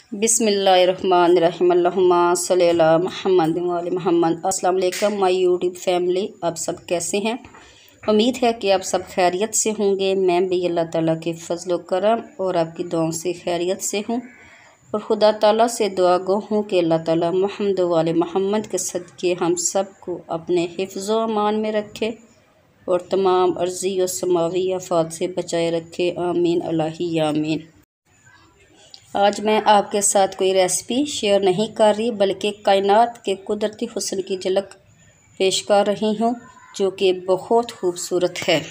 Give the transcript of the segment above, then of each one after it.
बिस्मिल्लाहिर्रहमानिर्रहीम अल्लाहुम्मा सल्लि अला मुहम्मद व आले मुहम्मद। अस्सलाम वालेकुम माय यूट्यूब फैमिली, आप सब कैसे हैं? उम्मीद है कि आप सब खैरियत से होंगे। मैं भी अल्लाह ताला के फजल करम और आपकी दुआओं से खैरियत से हूँ और खुदा ताला से दुआ गो हूँ कि अल्लाह ताला मुहम्मद व आले मुहम्मद के सदक़े हम सब को अपने हिफ्ज़ व अमान में रखे और तमाम अर्ज़ी और समावी आफ़ात से बचाए रखे। आमीन अल्लाही आमीन। आज मैं आपके साथ कोई रेसिपी शेयर नहीं कर रही, बल्कि कायनात के कुदरती हुस्न की झलक पेश कर रही हूँ, जो कि बहुत खूबसूरत है।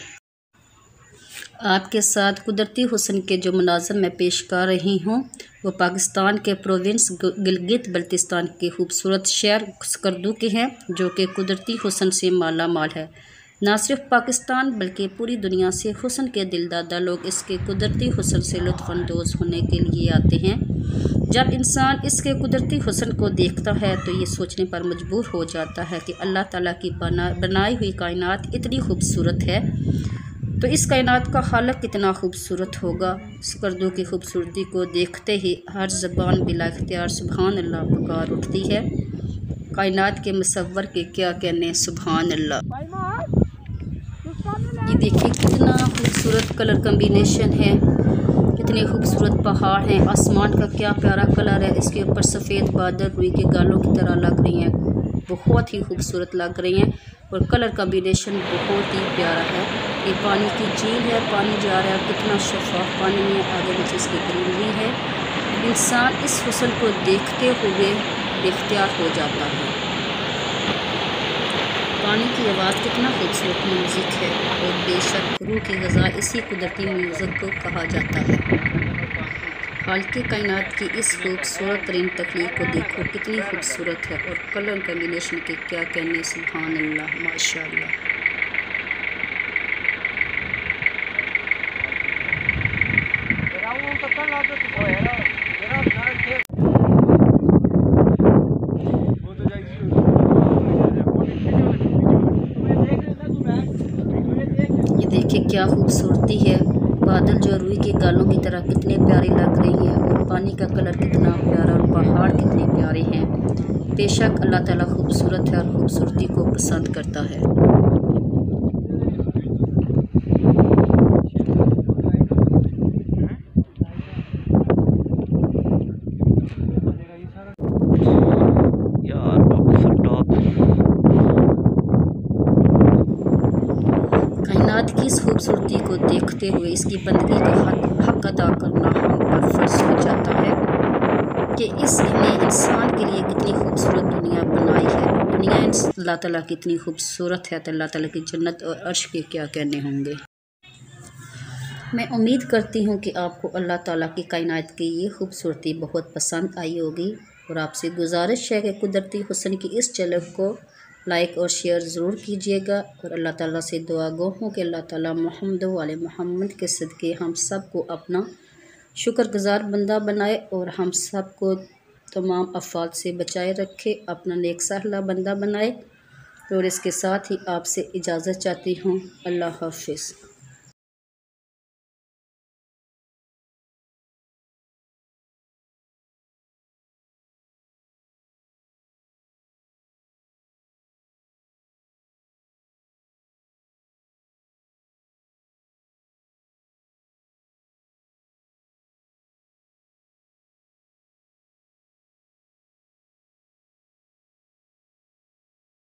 आपके साथ कुदरती हुस्न के जो मनाज़र मैं पेश कर रही हूँ, वो पाकिस्तान के प्रोविंस गिलगित बल्तिस्तान के खूबसूरत शहर स्कर्दू के हैं, जो कि कुदरती हुस्न से माला माल है। ना सिर्फ पाकिस्तान बल्कि पूरी दुनिया से हुस्न के दिलदादा लोग इसके कुदरती हुस्न से लुत्फ़अंदोज़ होने के लिए आते हैं। जब इंसान इसके कुदरती हुस्न को देखता है तो ये सोचने पर मजबूर हो जाता है कि अल्लाह ताला की बनाई हुई कायनात इतनी खूबसूरत है, तो इस कायनात का खालिक कितना खूबसूरत होगा। स्कर्दू की खूबसूरती को देखते ही हर ज़बान बिला इख्तियार सुभान अल्लाह पुकार उठती है। कायनात के मुसव्वर के क्या कहने, सुभान अल्लाह। ये देखिए कितना खूबसूरत कलर कम्बिनेशन है, कितने खूबसूरत पहाड़ हैं, आसमान का क्या प्यारा कलर है। इसके ऊपर सफ़ेद बादल रुई के गालों की तरह लग रही हैं, बहुत ही खूबसूरत लग रही हैं और कलर कम्बिनेशन बहुत ही प्यारा है। ये पानी की झील है, पानी जा रहा है, कितना शफाफ पानी है, आगे पीछे इसकी ग्रीनरी है। इंसान इस हुस्न को देखते हुए बेख्तियार हो जाता है। पानी की आवाज़ कितना खूबसूरत म्यूज़िक है और बेशक रूह की ग़िज़ा इसी कुदरती म्यूज़िक को कहा जाता है। खालिक़े कायनात की इस खूबसूरत तरीन तख्लीक़ को देखो, कितनी खूबसूरत है और कलर कम्बिनेशन के क्या कहने, सुभान अल्लाह, माशाअल्लाह। ये देखिए क्या खूबसूरती है, बादल जो रुई के गालों की तरह कितने प्यारे लग रही हैं और पानी का कलर कितना प्यारा और पहाड़ कितने प्यारे हैं। बेशक अल्लाह ताला खूबसूरत है और खूबसूरती को पसंद करता है। कायनात की इस खूबसूरती को देखते हुए इसकी बंदगी का हक अदा करना हम पर फ़र्ज़ हो जाता है कि इसने इंसान के लिए कितनी खूबसूरत दुनिया बनाई है। दुनिया अल्लाह ताला की इतनी खूबसूरत है तो अल्लाह ताला की जन्नत और अर्श के क्या कहने होंगे। मैं उम्मीद करती हूँ कि आपको अल्लाह ताला की कायनात की ये खूबसूरती बहुत पसंद आई होगी और आपसे गुजारिश है कि कुदरती हुस्न की इस झलक को लाइक और शेयर ज़रूर कीजिएगा और अल्लाह ताला से दुआ गो हूँ कि अल्लाह ताला मुहम्मद वाले मोहम्मद के सदक़े हम सब को अपना शुक्रगुज़ार बंदा बनाए और हम सब को तमाम आफ़ात से बचाए रखे, अपना नेक सहला बंदा बनाए। और इसके साथ ही आपसे इजाज़त चाहती हूँ। अल्लाह हाफ़िज़।